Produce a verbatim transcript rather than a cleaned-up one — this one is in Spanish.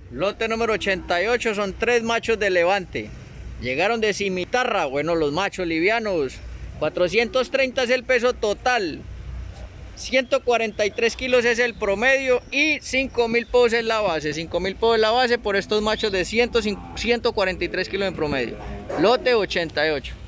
Lote número ochenta y ocho, son tres machos de levante. Llegaron de Cimitarra, bueno, los machos livianos. cuatrocientos treinta es el peso total. ciento cuarenta y tres kilos es el promedio y cinco mil pesos es la base. cinco mil pesos es la base por estos machos de ciento cuarenta y tres kilos en promedio. Lote ochenta y ocho.